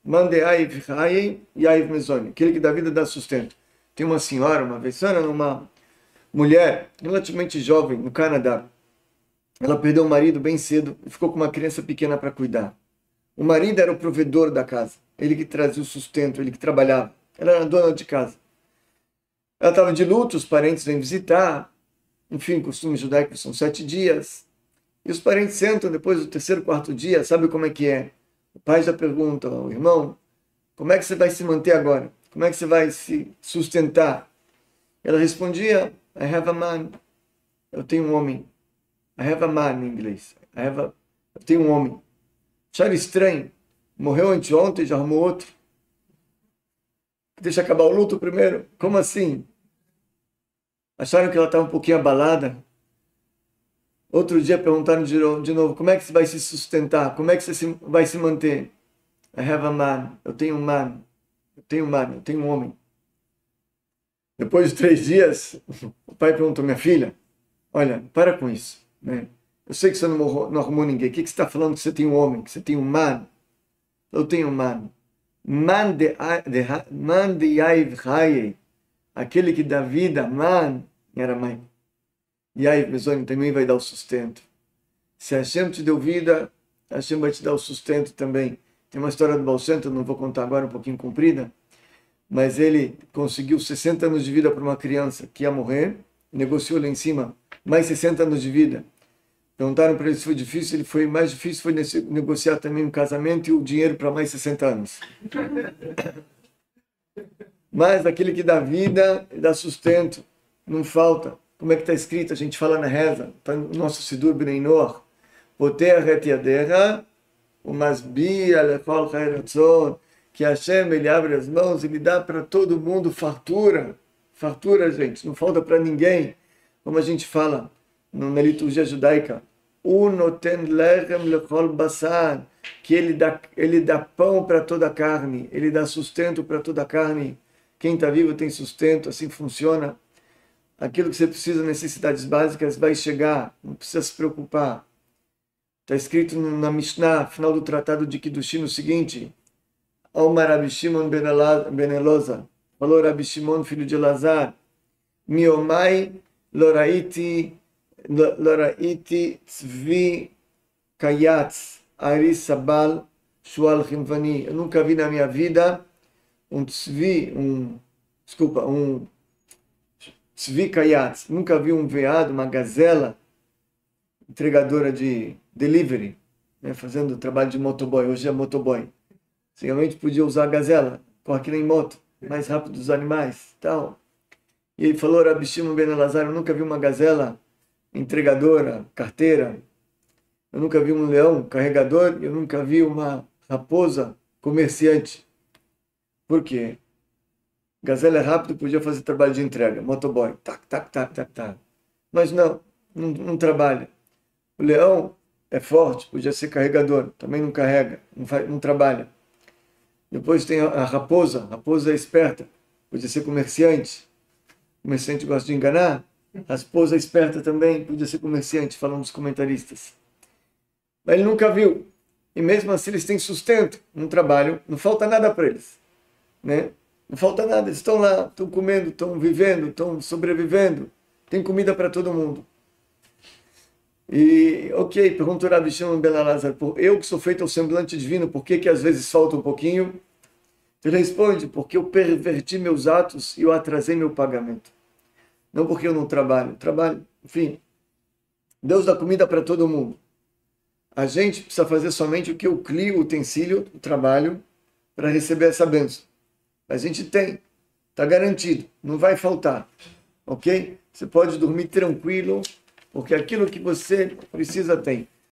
Mandeai v'chayei yaiv mezoni. Aquele que dá vida dá sustento. Tem uma senhora, uma vez, uma mulher relativamente jovem no Canadá. Ela perdeu o marido bem cedo e ficou com uma criança pequena para cuidar. O marido era o provedor da casa. Ele que trazia o sustento, ele que trabalhava. Ela era a dona de casa. Ela estava de luto, os parentes vêm visitar. Enfim, costumes judaicos são 7 dias. E os parentes sentam depois do terceiro, quarto dia. Sabe como é que é? O pai já pergunta ao irmão, como é que você vai se manter agora? Como é que você vai se sustentar? Ela respondia, I have a man. Eu tenho um homem. I have a man em inglês. Eu tenho um homem. Acharam estranho. Morreu anteontem, já arrumou outro. Deixa acabar o luto primeiro. Como assim? Acharam que ela estava um pouquinho abalada. Outro dia perguntaram de novo, como é que você vai se sustentar? Como é que você vai se manter? I have a man. Eu tenho um man. Eu tenho um man. Eu tenho um homem. Depois de 3 dias, o pai perguntou, minha filha, olha, para com isso. Né? Eu sei que você não arrumou ninguém. O que você está falando que você tem um homem? Que você tem um man? Eu tenho um man. Man de yaiv chayei. Aquele que dá vida, man, era mãe. Yaiv mezoni também vai dar o sustento. Se Hashem te deu vida, Hashem vai te dar o sustento também. Tem uma história do Baal Shem Tov, não vou contar agora, um pouquinho comprida, mas ele conseguiu 60 anos de vida para uma criança que ia morrer, negociou lá em cima mais 60 anos de vida. Perguntaram para ele se foi difícil, ele foi mais difícil, foi negociar também um casamento e o dinheiro para mais 60 anos. Mas aquele que dá vida, dá sustento, não falta. Como é que está escrito? A gente fala na reza, está no nosso Sidur Bnei Noach, Poter et yadecha, umasbi alechol chayratzon, que Hashem, ele abre as mãos, ele dá para todo mundo fartura. Fartura, gente, não falta para ninguém. Como a gente fala na liturgia judaica, Unoten lechem lechol basar, que ele dá pão para toda a carne, ele dá sustento para toda a carne. Quem está vivo tem sustento, assim funciona. Aquilo que você precisa, necessidades básicas, vai chegar, não precisa se preocupar. Está escrito na Mishnah, final do Tratado de Kiddushin, o seguinte, Omar Rabi Shimon ben Elazar, falou Rabi Shimon, filho de Elazar, Miomai loraiti tzvi kayatz ari sabal shual chimvani. Eu nunca vi na minha vida um tzvi kayatz. Nunca vi um veado, uma gazela, entregadora de delivery, né, fazendo trabalho de motoboy. Hoje é motoboy. Antigamente podia usar a gazela, corre que nem moto, mais rápido dos animais, tal. E ele falou, Rabi Shimon ben Elazar, eu nunca vi uma gazela entregadora, carteira. Eu nunca vi um leão carregador, eu nunca vi uma raposa comerciante. Por quê? Gazela é rápido, podia fazer trabalho de entrega, motoboy, tac, tac, tac, tac, tac. Mas não trabalha. O leão é forte, podia ser carregador, também não carrega, não trabalha. Depois tem a raposa é esperta, podia ser comerciante. Comerciante gosta de enganar. A esposa é esperta também, podia ser comerciante, falam os comentaristas. Mas ele nunca viu. E mesmo assim eles têm sustento, não trabalham, não falta nada para eles. Né? Não falta nada, eles estão lá, estão comendo, estão vivendo, estão sobrevivendo. Tem comida para todo mundo. E, ok, perguntou Rabi Shimon ben Elazar, eu que sou feito ao semblante divino, por que às vezes falta um pouquinho? Ele responde, porque eu perverti meus atos e eu atrasei meu pagamento. Não porque eu não trabalho, enfim. Deus dá comida para todo mundo. A gente precisa fazer somente o que eu crio, o utensílio, o trabalho, para receber essa bênção. A gente tem, está garantido, não vai faltar, ok? Você pode dormir tranquilo, porque aquilo que você precisa tem.